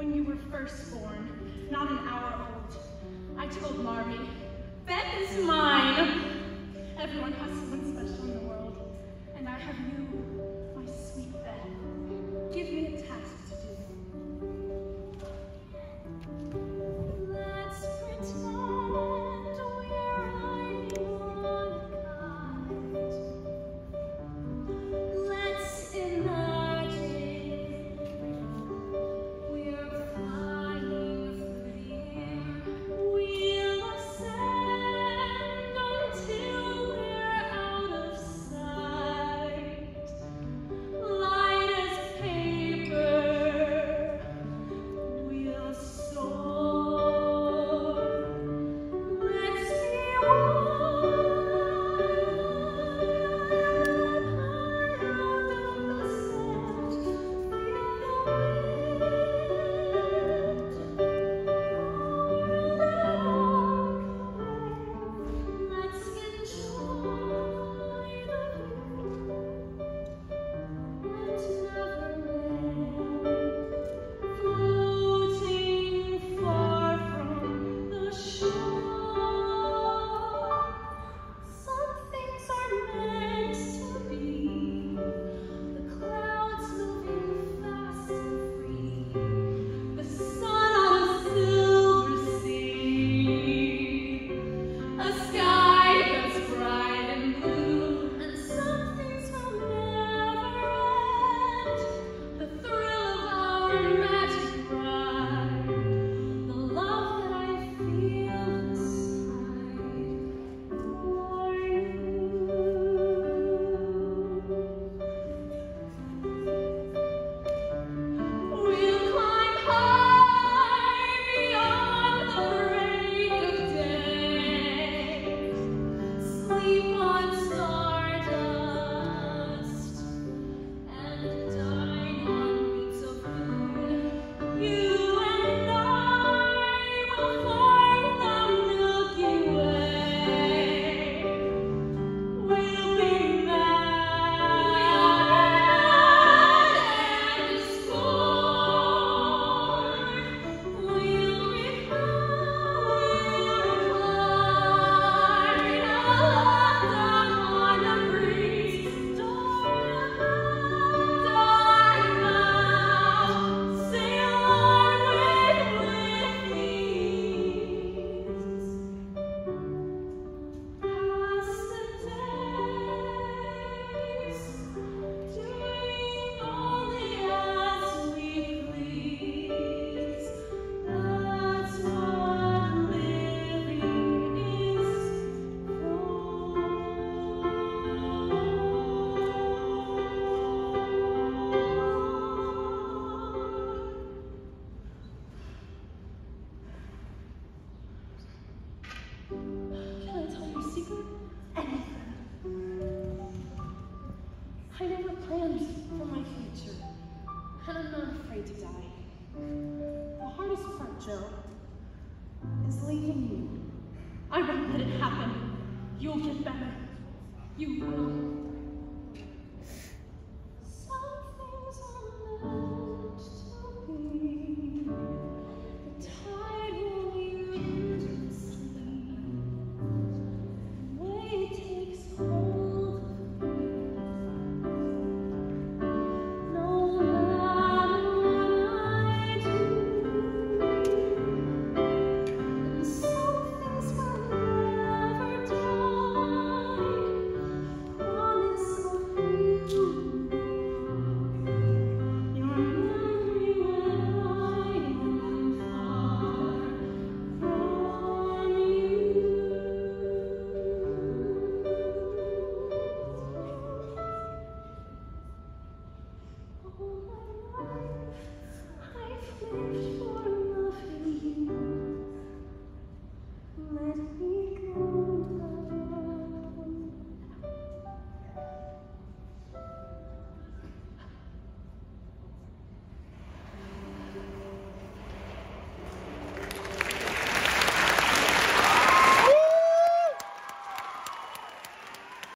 when you were first born, not an hour old, I told Marvy, Beth is mine. Everyone has someone special in the world, and I have you, my sweet Beth. Give me a task to do. Let's pretend we're riding on a kite. Let's imagine we're flying through the air. We'll ascend until we're out of sight. Light as paper, we'll soar. Let's be let's enjoy the view and never land, floating far from the shore. Some things are meant to be, the clouds moving fast and free, the sun on a silver sea, a sky that's bright and blue, and some things will never end. The thrill of our magic ride, the love that I feel inside for you. We'll climb high beyond the break of day, sleep on stardust, and dine on bits of food. You and I will form the Milky Way. We'll be mad and explored. We'll recline on the breeze. Darling, sail onward with ease. Pass the days, doing only as we please. That's what living is Can I tell you a secret? Anything. I never planned for my future, and I'm not afraid to die. The hardest part, Joe, is leaving you. I won't let it happen. You'll get better. You will.